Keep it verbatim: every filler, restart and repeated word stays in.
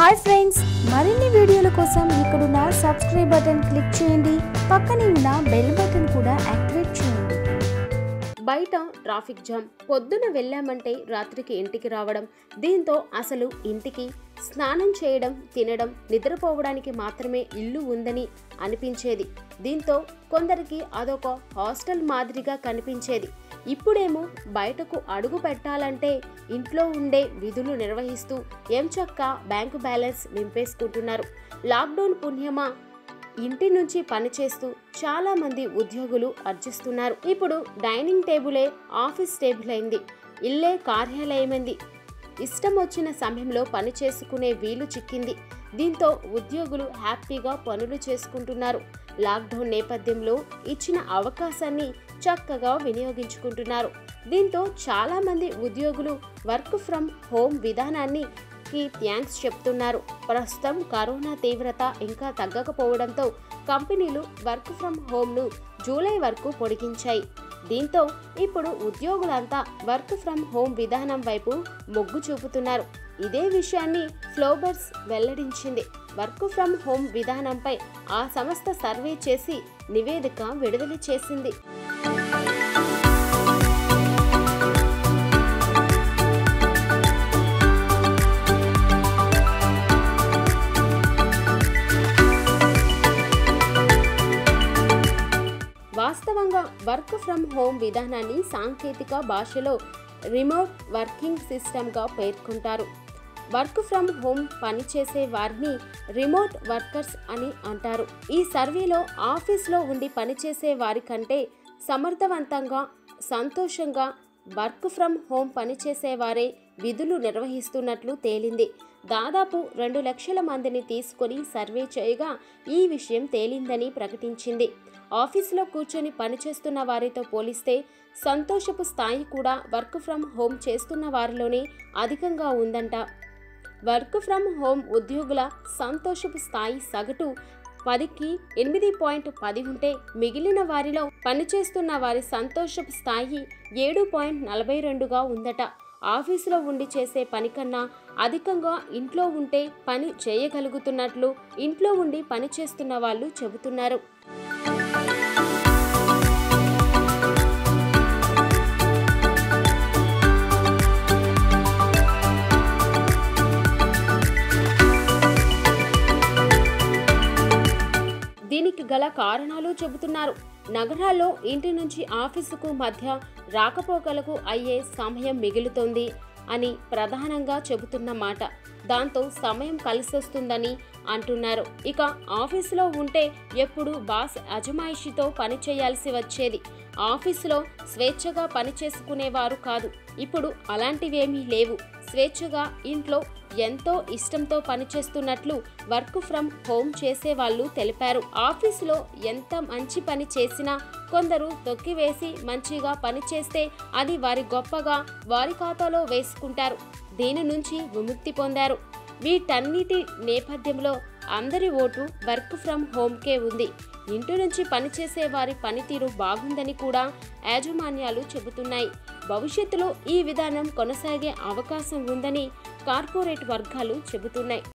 Hi friends, మరిన్ని వీడియోల కోసం ఇక్కడున్న సబ్స్క్రైబ్ బటన్ క్లిక్ చేయండి. పక్కనే ఉన్న బెల్ బటన్ కూడా యాక్టివేట్ చేయండి. బయట ట్రాఫిక్ జామ్, పొద్దున వెళ్ళామంటే రాత్రికి ఇంటికి రావడం, దీంతో అసలు ఇంటికి స్నానం చేయడం, తినడం, నిద్రపోవడానికి మాత్రమే ఇల్లు ఉందని అనిపించేది. దీంతో కొందరికి అదొక హాస్టల్ మాదిరిగా కనిపించేది. ఇప్పుడేమో బయటకు అడుగు పెట్టాలంటే ఇంట్లో ఉండే విధులు నిర్వహిస్తూ ఎంచక్క బ్యాంకు బ్యాలెన్స్ నింపేసుకుంటున్నారు. లాక్డౌన్ పుణ్యమా ఇంటి నుంచి పనిచేస్తూ చాలా మంది ఉద్యోగులు ఆర్జిస్తున్నారు. ఇప్పుడు డైనింగ్ టేబులే ఆఫీస్ టేబుల్ అయింది, ఇల్లే కార్యాలయమైంది. ఇష్టం వచ్చిన సమయంలో పని చేసుకునే వీలు చిక్కింది. దీంతో ఉద్యోగులు హ్యాపీగా పనులు చేసుకుంటున్నారు. లాక్డౌన్ నేపథ్యంలో ఇచ్చిన అవకాశాన్ని చక్కగా వినియోగించుకుంటున్నారు. దీంతో చాలా మంది ఉద్యోగులు వర్క్ ఫ్రమ్ హోమ్ విధానాన్ని కి థ్యాంక్స్ చెప్తున్నారు. ప్రస్తుతం కరోనా తీవ్రత ఇంకా తగ్గకపోవడంతో కంపెనీలు వర్క్ ఫ్రమ్ హోమ్ను జూలై వరకు పొడిగించాయి. దీంతో ఇప్పుడు ఉద్యోగులంతా వర్క్ ఫ్రమ్ హోమ్ విధానం వైపు మొగ్గు చూపుతున్నారు. ఇదే విషయాన్ని ఫ్లోబర్స్ వెల్లడించింది. వర్క్ ఫ్రమ్ హోమ్ విధానంపై ఆ సంస్థ సర్వే చేసి నివేదిక విడుదల చేసింది. వాస్తవంగా వర్క్ ఫ్రమ్ హోమ్ విధానాన్ని సాంకేతిక భాషలో రిమోట్ వర్కింగ్ సిస్టమ్గా పేర్కొంటారు. వర్క్ ఫ్రమ్ హోమ్ పనిచేసే వారిని రిమోట్ వర్కర్స్ అని అంటారు. ఈ సర్వేలో ఆఫీస్లో ఉండి పనిచేసే వారి కంటే సమర్థవంతంగా, సంతోషంగా వర్క్ ఫ్రమ్ హోమ్ పనిచేసేవారే విధులు నిర్వహిస్తున్నట్లు తేలింది. దాదాపు రెండు లక్షల మందిని తీసుకొని సర్వే చేయగా ఈ విషయం తేలిందని ప్రకటించింది. ఆఫీసులో కూర్చొని పనిచేస్తున్న వారితో పోలిస్తే సంతోషపు స్థాయి కూడా వర్క్ ఫ్రమ్ హోమ్ చేస్తున్న వారిలోనే అధికంగా ఉందంట. వర్క్ ఫ్రమ్ హోమ్ ఉద్యోగుల సంతోషపు స్థాయి సగటు పదికి ఎనిమిది పాయింట్ పది ఉంటే, మిగిలిన వారిలో పనిచేస్తున్న వారి సంతోషపు స్థాయి ఏడు పాయింట్ నలభై రెండుగా ఉందట. ఆఫీసులో ఉండి చేసే పని కన్నా అధికంగా ఇంట్లో ఉంటే పని చేయగలుగుతున్నట్లు ఇంట్లో ఉండి పని చేస్తున్న వాళ్ళు చెబుతున్నారు. దీనికి గల కారణాలు చెబుతున్నారు. నగరాల్లో ఇంటి నుంచి ఆఫీసుకు మధ్య రాకపోకలకు అయ్యే సమయం మిగులుతోంది అని ప్రధానంగా చెబుతున్న మాట. దాంతో సమయం కలిసొస్తుందని అంటున్నారు. ఇక ఆఫీసులో ఉంటే ఎప్పుడు బాస్ అజమాయిషితో పని చేయాల్సి వచ్చేది. ఆఫీసులో స్వేచ్ఛగా పని చేసుకునేవారు కాదు. ఇప్పుడు అలాంటివేమీ లేవు. స్వేచ్ఛగా ఇంట్లో ఎంతో ఇష్టంతో పనిచేస్తున్నట్లు వర్క్ ఫ్రమ్ హోమ్ చేసేవాళ్ళు తెలిపారు. ఆఫీసులో ఎంత మంచి పని చేసినా కొందరు తొక్కివేసి మంచిగా పనిచేస్తే అది వారి గొప్పగా వారి ఖాతాలో వేసుకుంటారు. దీని నుంచి విముక్తి పొందారు. వీటన్నిటి నేపథ్యంలో అందరి ఓటు వర్క్ ఫ్రమ్ హోమ్కే ఉంది. ఇంటి నుంచి పనిచేసే వారి పనితీరు బాగుందని కూడా యాజమాన్యాలు చెబుతున్నాయి. భవిష్యత్తులో ఈ విధానం కొనసాగే అవకాశం ఉందని కార్పొరేట్ వర్గాలు చెబుతున్నాయి.